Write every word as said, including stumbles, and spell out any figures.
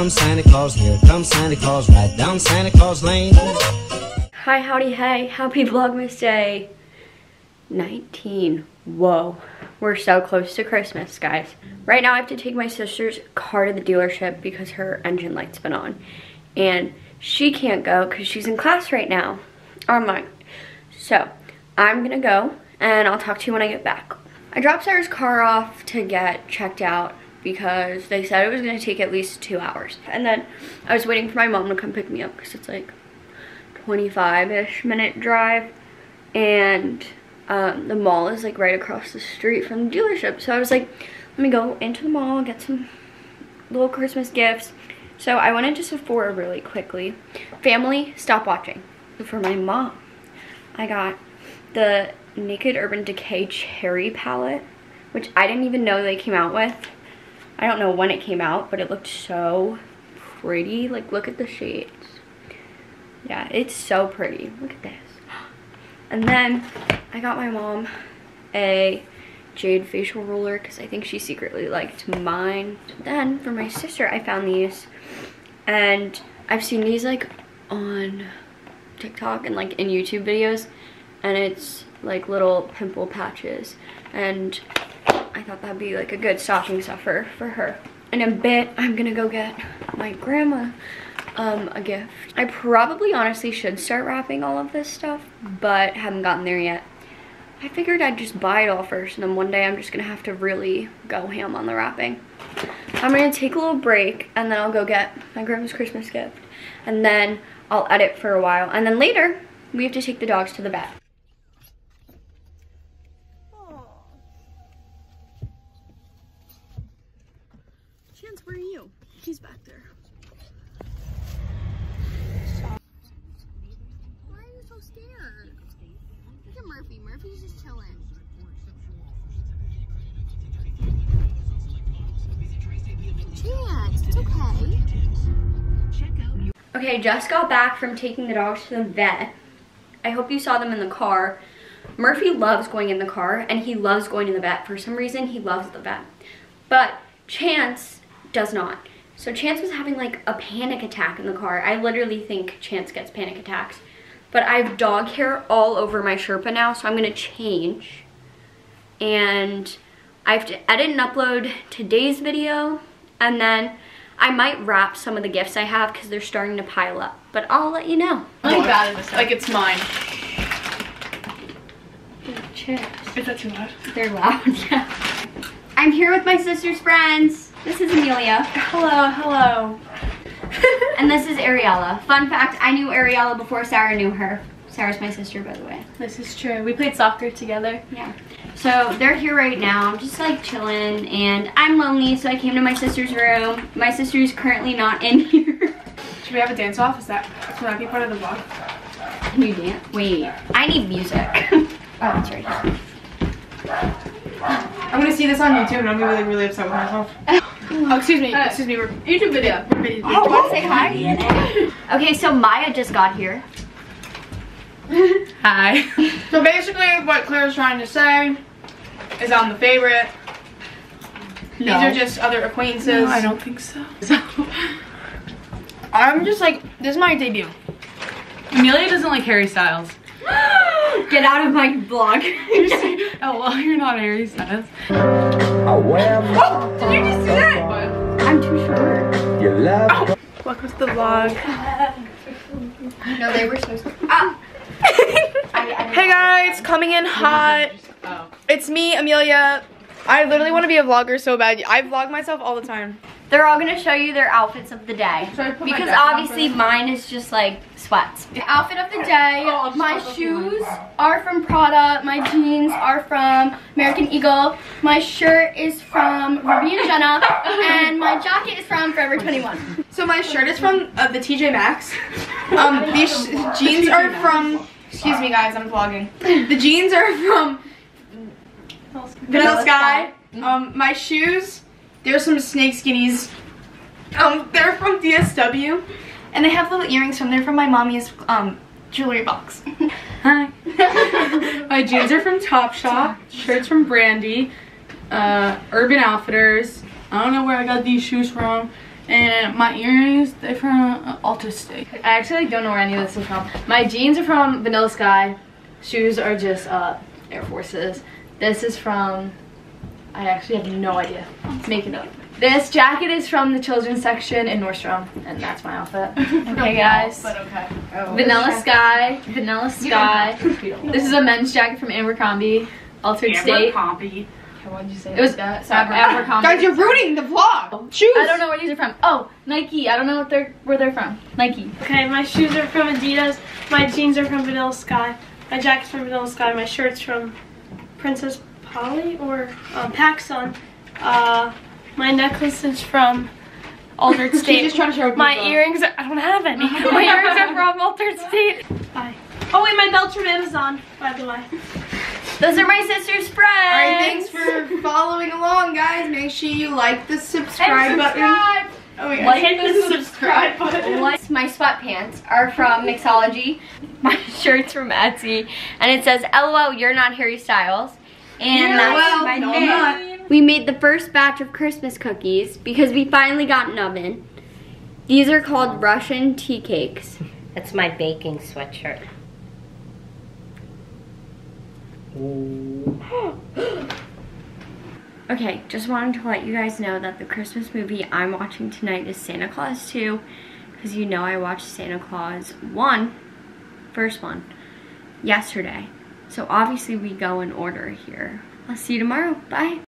comes Santa Claus, here comes Santa Claus, right down Santa Claus Lane. Hi, howdy, hey, happy Vlogmas Day nineteen. Whoa, we're so close to Christmas, guys. Right now I have to take my sister's car to the dealership because her engine light's been on. And she can't go because she's in class right now, online. So, I'm gonna go and I'll talk to you when I get back. I dropped Sarah's car off to get checked out because they said it was gonna take at least two hours. And then I was waiting for my mom to come pick me up because it's like twenty-five-ish minute drive. And um, the mall is like right across the street from the dealership. So I was like, let me go into the mall, get some little Christmas gifts. So I went into Sephora really quickly. Family, stop watching. For my mom, I got the Naked Urban Decay Cherry palette, which I didn't even know they came out with. I don't know when it came out, but it looked so pretty. Like, look at the shades. Yeah, it's so pretty. Look at this. And then I got my mom a jade facial roller because I think she secretly liked mine. Then for my sister, I found these, and I've seen these like on TikTok and like in YouTube videos, and it's like little pimple patches, and I thought that'd be like a good stocking stuffer for her. In a bit, I'm gonna go get my grandma um, a gift. I probably honestly should start wrapping all of this stuff, but haven't gotten there yet. I figured I'd just buy it all first, and then one day I'm just gonna have to really go ham on the wrapping. I'm gonna take a little break, and then I'll go get my grandma's Christmas gift, and then I'll edit for a while, and then later we have to take the dogs to the vet. Chance, where are you? He's back there. Why are you so scared? Look at Murphy. Murphy's just chilling. Chance, it's okay. Okay, just got back from taking the dogs to the vet. I hope you saw them in the car. Murphy loves going in the car, and he loves going to the vet. For some reason, he loves the vet. But Chance does not. So Chance was having like a panic attack in the car. I literally think Chance gets panic attacks. But I have dog hair all over my Sherpa now, so I'm gonna change. And I have to edit and upload today's video, and then I might wrap some of the gifts I have because they're starting to pile up. But I'll let you know. I'm bad at this. Like it's mine. Chips. Is that too loud? They're loud, yeah. I'm here with my sister's friends. This is Amelia. Hello, hello. And this is Ariella. Fun fact, I knew Ariella before Sarah knew her. Sarah's my sister, by the way. This is true. We played soccer together. Yeah. So they're here right now, just like chilling, and I'm lonely, so I came to my sister's room. My sister's currently not in here. Should we have a dance off? Is that, can that be part of the vlog? Can you dance? Wait, I need music. Oh, that's right. I'm gonna see this on YouTube and I'm gonna be like really upset with myself. Oh, excuse me, uh, excuse me, we're YouTube video. We're video. Oh, want to say hi? Okay, so Maya just got here. Hi. So basically what Claire's trying to say is I'm the favorite. No. These are just other acquaintances. No, I don't think so. I'm just like, this is my debut. Amelia doesn't like Harry Styles. Get out of my vlog. Oh, well, you're not Harry Styles. Oh, did you just do that? What? I'm too short. You love Oh. Welcome to the vlog. No, they were so ah. I, I Hey guys, coming in hot. Oh. It's me, Amelia. I literally want to be a vlogger so bad. I vlog myself all the time. They're all gonna show you their outfits of the day. Should I put my Because jacket on obviously first? mine is just like sweats. The outfit of the day, Oh, I'll my just- shoes are from Prada, my jeans are from American Eagle, my shirt is from Ruby and Jenna, and my jacket is from Forever twenty-one. So my shirt is from uh, the T J Maxx. Um, these sh jeans are from, excuse me guys, I'm vlogging. The jeans are from Vanilla Sky. Um, my shoes, there's some snake skinnies. Um, they're from D S W. And they have little earrings from there from my mommy's um, jewelry box. Hi. My jeans are from Topshop. Shirts from Brandy. Uh, Urban Outfitters. I don't know where I got these shoes from. And my earrings, they're from uh, Alta State. I actually don't know where any of this is from. My jeans are from Vanilla Sky. Shoes are just uh, Air Forces. This is from, I actually have no idea. Make it up. This jacket is from the children's section in Nordstrom, and that's my outfit. Okay, guys. But okay. Oh. Vanilla Sky. Vanilla Sky. This is a men's jacket from Abercrombie. Altered State. Abercrombie. Why'd you say it was that? Sorry, Abercrombie. Guys, you're ruining the vlog. Shoes. I don't know where these are from. Oh, Nike. I don't know what they're where they're from. Nike. Okay, my shoes are from Adidas. My jeans are from Vanilla Sky. My jacket's from Vanilla Sky. My shirt's from Princess Polly or um, PacSun. Uh, my necklace is from Altered State. She's just trying to show my people. earrings. Are, I don't have any. My earrings are from Altered State. Bye. Oh wait, my belt's from Amazon. By the way. Those are my sister's friends. Alright, thanks for following along, guys. Make sure you like the subscribe, button. Oh yeah. Like hit the subscribe button. My sweatpants are from Mixology. My shirt's from Etsy. And it says, L O L, you're not Harry Styles. And Yeah, that's well, my no, name. I'm not. We made the first batch of Christmas cookies because we finally got an oven. These are called Russian tea cakes. That's my baking sweatshirt. Okay, just wanted to let you guys know that the Christmas movie I'm watching tonight is Santa Claus two, because you know I watched Santa Claus one, first one, yesterday. So obviously we go in order here. I'll see you tomorrow. Bye.